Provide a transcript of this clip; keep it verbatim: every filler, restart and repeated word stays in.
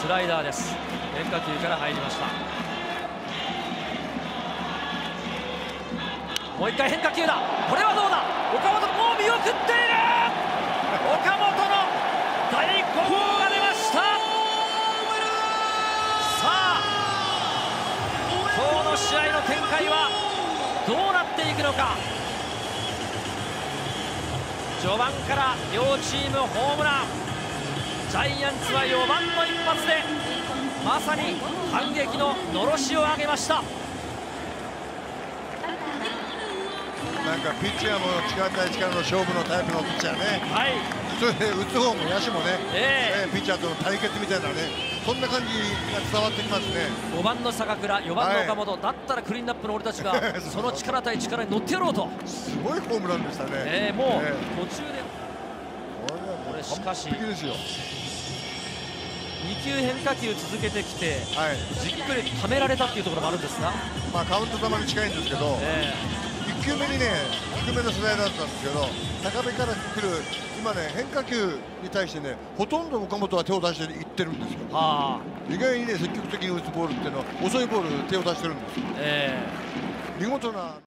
スライダーです。変化球から入りました。もう一回変化球だ。これはどうだ。岡本もう見送っている。岡本の大号が出ました。さあ今日の試合の展開はどうなっていくのか。序盤から両チームホームラン。ジャイアンツはよばんの一発でまさに反撃ののろしを上げました。 なんかピッチャーも力対力の勝負のタイプのピッチャーね、はい、それで打つ方も野手もね、えー、ピッチャーとの対決みたいなね、そんな感じが伝わってきますね。 ごばんの坂倉、よばんの岡本、はい、だったらクリーンナップの俺たちがその力対力に乗ってやろうと。 すごいホームランでしたね。 えー、もう、えー、途中でこれしかしですよ。 にきゅう変化球続けてきて、はい、じっくりためられたっていうところもあるんですが、 まあカウント球に近いんですけど、えー、いっきゅうめにね低めのスライダーだったんですけど、高めから来る今ね変化球に対してねほとんど岡本は手を出していってるんですよ。はあ、意外にね積極的に打つボールっていうのは遅いボール手を出してるんですよ。えー、見事な。